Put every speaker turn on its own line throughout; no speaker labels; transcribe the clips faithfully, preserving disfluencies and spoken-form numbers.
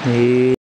Hey.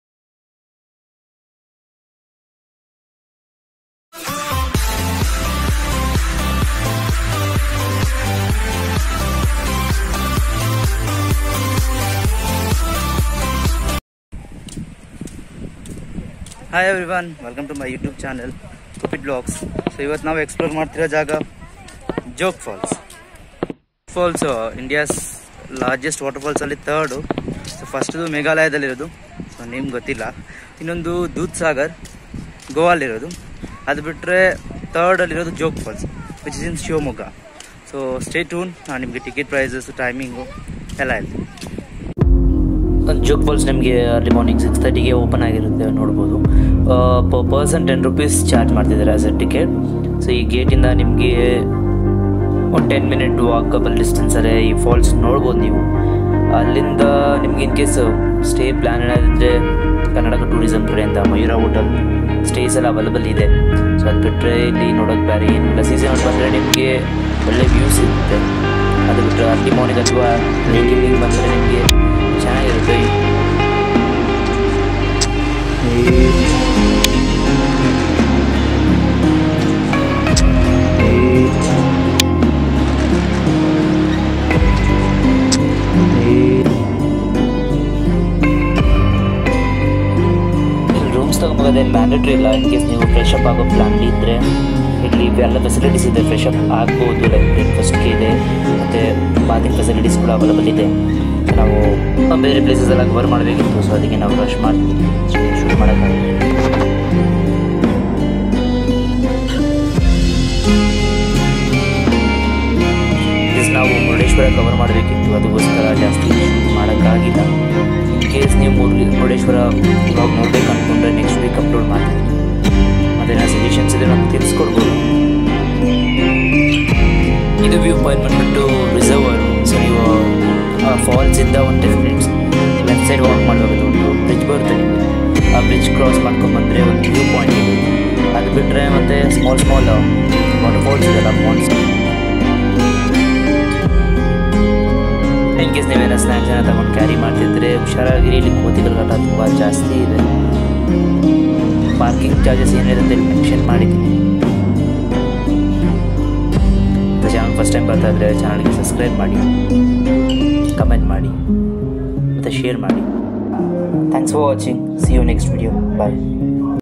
Hi everyone, welcome to my YouTube channel Stupid Vlogs. So ಇವತ್ತು ನಾವು explore ಮಾಡ್ತಿರೋ ಜಾಗ Jog falls. Falls India's largest waterfalls ಅಲ್ಲಿ third. So ಫಸ್ಟ್ದು ಮೇಘಾಲಯದಲ್ಲಿರೋದು, ಸೊ ನಿಮ್ಗೆ ಗೊತ್ತಿಲ್ಲ. ಇನ್ನೊಂದು ದೂದ್ ಸಾಗರ್ ಗೋವಾಲಿರೋದು. ಅದು ಬಿಟ್ಟರೆ ಥರ್ಡಲ್ಲಿರೋದು Jog falls which is in Shivamogga. So stay tune, ನಾನು ನಿಮಗೆ ಟಿಕೆಟ್ ಪ್ರೈಸಸ್, ಟೈಮಿಂಗು ಎಲ್ಲ ಹೇಳ್ತೀನಿ.
ಜೋಗ್ ಫಾಲ್ಸ್ ನಿಮಗೆ ಅರ್ಲಿ ಮಾರ್ನಿಂಗ್ ಸಿಕ್ಸ್ ತರ್ಟಿಗೆ ಓಪನ್ ಆಗಿರುತ್ತೆ, ನೋಡ್ಬೋದು. Per person ten rupees charge ಮಾಡ್ತಿದ್ದಾರೆ ಆಸ್ ಎ ಟಿಕೆಟ್. ಸೊ ಈ ಗೇಟಿಂದ ನಿಮಗೆ ಒಂದು ಟೆನ್ ಮಿನಿಟ್ ವಾಕಬಲ್ ಡಿಸ್ಟೆನ್ಸಲ್ಲೇ ಈ ಫಾಲ್ಸ್ ನೋಡ್ಬೋದು ನೀವು. ಅಲ್ಲಿಂದ ನಿಮ್ಗೆ ಇನ್ ಕೇಸ್ ಸ್ಟೇ ಪ್ಲ್ಯಾನ್ ಏನಾದಿದ್ರೆ ಕರ್ನಾಟಕ ಟೂರಿಸಮ್ ಕಡೆಯಿಂದ ಮಯೂರ ಹೋಟೆಲ್ ಸ್ಟೇಸ್ ಎಲ್ಲ ಅವೈಲಬಲ್ ಇದೆ. ಸೊ ಅದು ಬಿಟ್ಟರೆ ಇಲ್ಲಿ ನೋಡೋಕ್ಕೆ ಬೇರೆ ಏನಿಲ್ಲ. ಸೀಸನ್ ಬಂದರೆ ನಿಮಗೆ ಒಳ್ಳೆ ವ್ಯೂಸ್ ಇರುತ್ತೆ. ಅದು ಬಿಟ್ಟರೆ ಅರ್ಲಿ ಮಾರ್ನಿಂಗ್ ಅಥವಾ ಲೇಟ್ ಈವ್ನಿಂಗ್ ಬಂದರೆ ನಿಮಗೆ ಚೆನ್ನಾಗಿರುತ್ತೆ. ರೂಮ್ಸ್ ತಗೊಂಬೋದೇನು ಮ್ಯಾಂಡೇಟ್ರಿ ಇಲ್ಲ. ಇನ್ ಕೇಸ್ ನೀವು ಫ್ರೆಶ್ ಅಪ್ ಆಗೋ ಪ್ಲಾನ್ ಇದ್ದರೆ ಇಲ್ಲಿ ಎಲ್ಲ ಫೆಸಿಲಿಟೀಸ್ ಇದೆ. ಫ್ರೆಶ್ ಅಪ್ ಆಗ್ಬೋದು, ಲೈಕ್ ಬ್ರೇಕ್ಫಾಸ್ಟ್ಗೆ ಇದೆ, ಮತ್ತು ಬಾತಿಂಗ್ ಫೆಸಿಲಿಟೀಸ್ ಕೂಡ ಅವೈಲಬಲ್ ಇದೆ. ನಾವು ಬೇರೆ ಪ್ಲೇಸಸ್ ಎಲ್ಲ ಕವರ್ ಮಾಡಬೇಕಿತ್ತು, ಸೊ ಅದಕ್ಕೆ ನಾವು ರಶ್ ಮಾಡ್ತೀವಿ, ಶೂಟ್ ಮಾಡೋಕ್ಕಾಗಲ್ಲ. ನಾವು ಮುರುಡೇಶ್ವರ ಕವರ್ ಮಾಡಬೇಕಿತ್ತು, ಅದಕ್ಕೋಸ್ಕರ ಜಾಸ್ತಿ ಶೂಟ್ ಮಾಡೋಕ್ಕಾಗಿಲ್ಲ. ಇನ್ ಕೇಸ್ ನೀವು ಮುರು ಮುರುಡೇಶ್ವರ ಬ್ಲಾಗ್ ನೋಡ್ಬೇಕು ಅಂದ್ಕೊಂಡ್ರೆ ನೆಕ್ಸ್ಟ್ ವೀಕ್ ಅಪ್ಲೋಡ್ ಮಾಡ್ತೀನಿ. ಮತ್ತು ನಾನು ಸಜೆಷನ್ಸ್ ಇದೆ ನಮ್ಗೆ ತಿಳಿಸ್ಕೊಡ್ಬೋದು. ಇದು ವ್ಯೂ ಪಾಯಿಂಟ್ ಬಂದ್ಬಿಟ್ಟು ರಿಸರ್ವರ್. ಸೊ ನೀವು ಫಾಲ್ಸಿಂದ ಒಂದು ten minutes left side walk ಮಾಡಬೇಕು. ಒಂದು ಬ್ರಿಡ್ಜ್ ಬರುತ್ತೆ ನಿಮಗೆ, ಆ ಬ್ರಿಡ್ಜ್ ಕ್ರಾಸ್ ಮಾಡ್ಕೊಂಡ್ಬಂದರೆ ಒಂದು ವ್ಯೂ ಪಾಯಿಂಟ್ ಇದೆ. ಅದು ಬಿಟ್ಟರೆ ಮತ್ತು ಸ್ಮಾಲ್ ಸ್ಮಾಲ್ ವಾಟರ್ ಫಾಲ್ಸ್ ಇದೆಲ್ಲ ಫಾಲ್ಸ್. ಇನ್ ಕೇಸ್ ನೀವೇನೋ ಸ್ನ್ಯಾಕ್ಸ್ ಏನೋ ತಗೊಂಡು ಕ್ಯಾರಿ ಮಾಡ್ತಿದ್ರೆ ಹುಷಾರಾಗಿರಿ. ಇಲ್ಲಿ ಕೋತಿಗಳ ಕಾಟ ತುಂಬ ಜಾಸ್ತಿ ಇದೆ. ಪಾರ್ಕಿಂಗ್ ಚಾರ್ಜಸ್ ಏನಿದೆ ಅಂತ ಮೆನ್ಷನ್ ಮಾಡಿದ್ದೀನಿ. ಚಾನಲ್ ಫಸ್ಟ್ ಟೈಮ್ ಬರ್ತಾ ಇದ್ದರೆ ಚಾನಲ್ಗೆ ಸಬ್ಸ್ಕ್ರೈಬ್ ಮಾಡಿ, ಕಮೆಂಟ್ ಮಾಡಿ ಮತ್ತು ಶೇರ್ ಮಾಡಿ. Thanks for watching. See you next video. Bye.